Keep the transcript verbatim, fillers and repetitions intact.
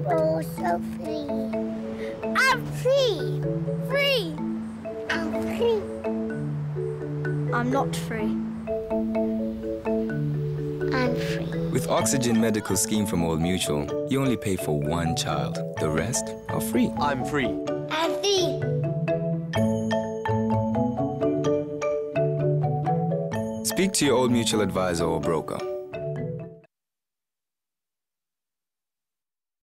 Oh, so free. I'm free. Free. I'm free. I'm not free. I'm free. With Oxygen Medical Scheme from Old Mutual, you only pay for one child. The rest are free. I'm free. I'm free. Speak to your Old Mutual advisor or broker.